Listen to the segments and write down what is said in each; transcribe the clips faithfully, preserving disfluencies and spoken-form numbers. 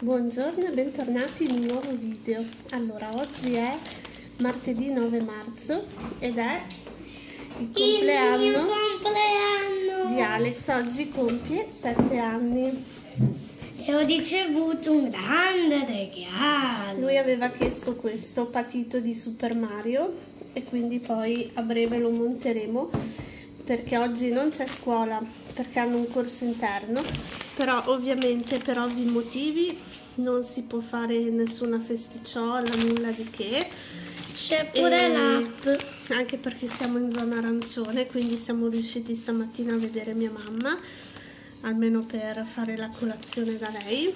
Buongiorno e bentornati in un nuovo video. Allora, oggi è martedì nove marzo ed è il compleanno, il mio compleanno di Alex. Oggi compie sette anni e ho ricevuto un grande regalo. Lui aveva chiesto questo patito di Super Mario e quindi poi a breve lo monteremo, perché oggi non c'è scuola perché hanno un corso interno, però ovviamente per ovvi motivi non si può fare nessuna festicciola, nulla di che. C'è pure l'app, anche perché siamo in zona arancione, quindi siamo riusciti stamattina a vedere mia mamma, almeno per fare la colazione da lei.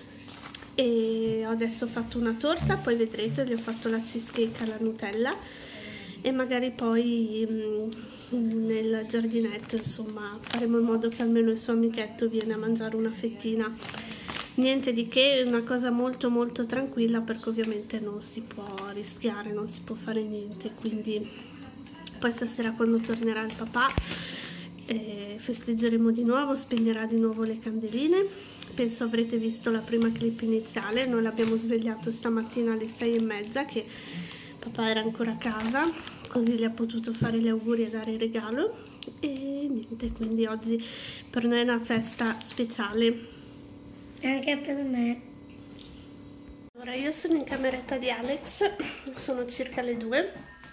E adesso ho fatto una torta, poi vedrete, gli ho fatto la cheesecake alla Nutella e magari poi mh, nel giardinetto, insomma, faremo in modo che almeno il suo amichetto viene a mangiare una fettina. Niente di che, una cosa molto molto tranquilla, perché ovviamente non si può rischiare, non si può fare niente. Quindi poi stasera, quando tornerà il papà, eh, festeggeremo di nuovo, spegnerà di nuovo le candeline. Penso avrete visto la prima clip iniziale. Noi l'abbiamo svegliato stamattina alle sei e mezza, che papà era ancora a casa, così gli ha potuto fare gli auguri e dare il regalo. E niente, quindi oggi per noi è una festa speciale. anche per me. Allora, io sono in cameretta di Alex, sono circa le due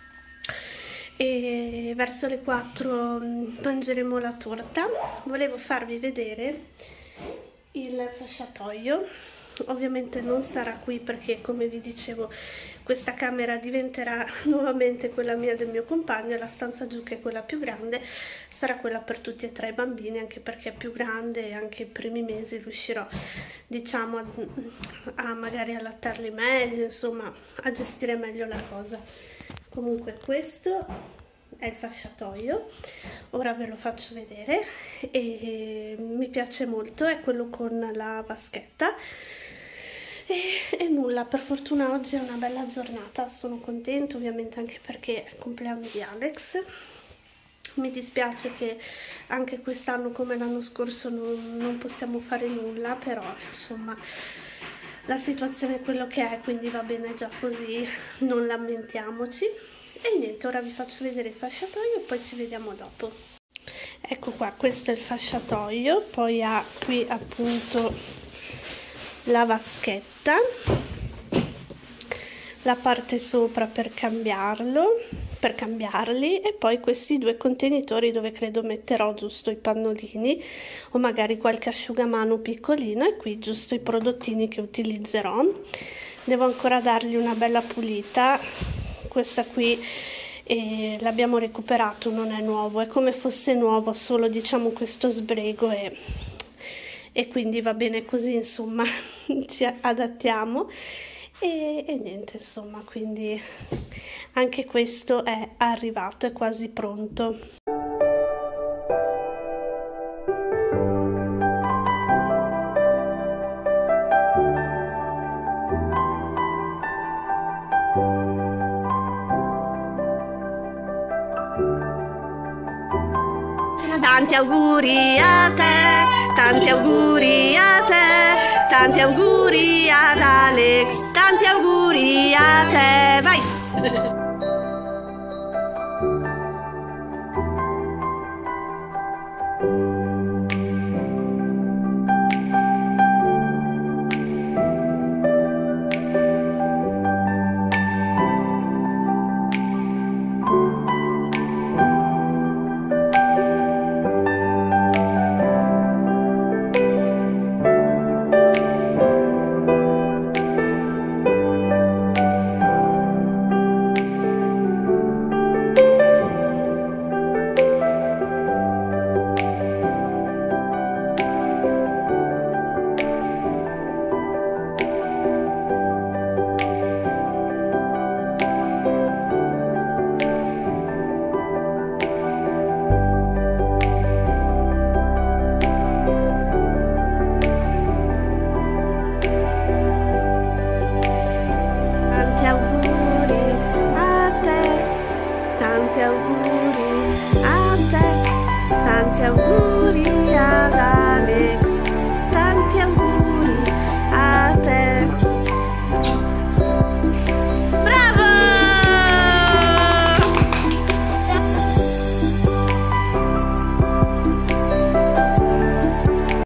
e verso le quattro mangeremo la torta. Volevo farvi vedere il fasciatoio. Ovviamente non sarà qui perché, come vi dicevo, questa camera diventerà nuovamente quella mia e del mio compagno, e la stanza giù, che è quella più grande, sarà quella per tutti e tre i bambini, anche perché è più grande e anche i primi mesi riuscirò, diciamo, a, a magari allattarli meglio, insomma, a gestire meglio la cosa. Comunque questo è il fasciatoio, ora ve lo faccio vedere e mi piace molto, è quello con la vaschetta. E, e nulla, per fortuna oggi è una bella giornata, sono contenta, ovviamente anche perché è il compleanno di Alex. Mi dispiace che anche quest'anno, come l'anno scorso, non, non possiamo fare nulla, però insomma la situazione è quello che è, quindi va bene già così, non lamentiamoci. E niente, ora vi faccio vedere il fasciatoio e poi ci vediamo dopo. Ecco qua, questo è il fasciatoio, poi ha qui appunto la vaschetta, la parte sopra per cambiarlo, per cambiarli, e poi questi due contenitori dove credo metterò giusto i pannolini o magari qualche asciugamano piccolino, e qui giusto i prodottini che utilizzerò. Devo ancora dargli una bella pulita. Questa qui eh, l'abbiamo recuperato, non è nuovo, è come fosse nuovo, solo diciamo questo sbrego e, e quindi va bene così, insomma, ci adattiamo e, e niente, insomma, quindi anche questo è arrivato, è quasi pronto. Tanti auguri a te, tanti auguri a te, tanti auguri ad Alex, tanti auguri a te, vai!